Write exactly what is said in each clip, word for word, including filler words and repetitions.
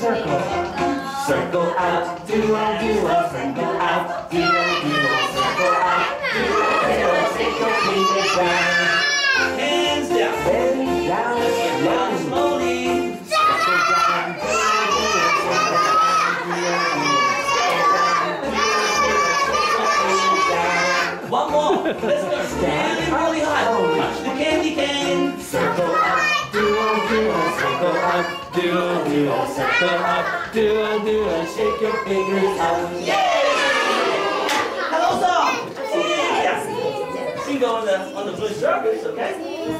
circle. Circle out, duo, duo, circle out, duo, duo, circle out, duo, duo, shake your fingers down. Hands down. Bend down, down slowly. Circle down, duo, duo, circle down, duo, duo, circle down, duo, duo, shake your fingers down. One more. Let's go. Stand really high. Touch the candy cane. Circle up, duo, duo, circle up, duo, duo, circle up, duo, duo, shake your fingers up. Yay! Hello, song. Yeah. She go on the on the blue surface, okay?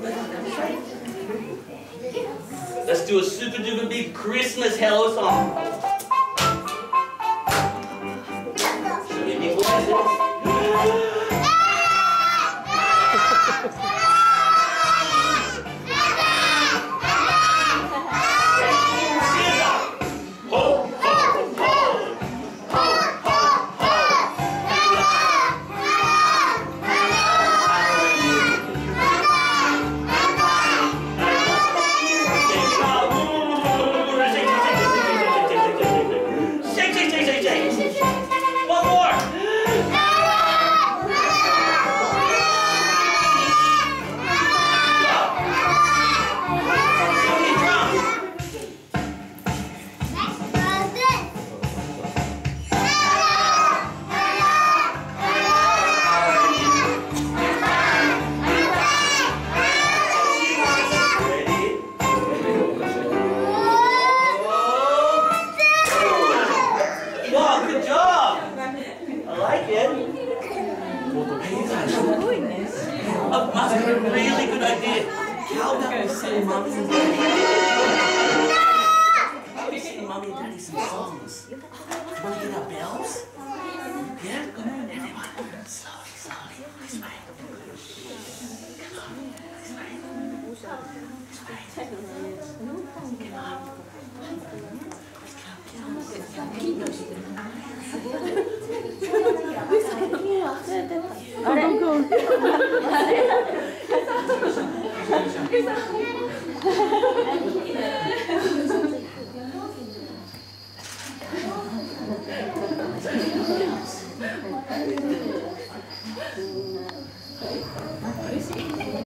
Let's do a super duper big Christmas hello song. Should we be glasses? Thank you.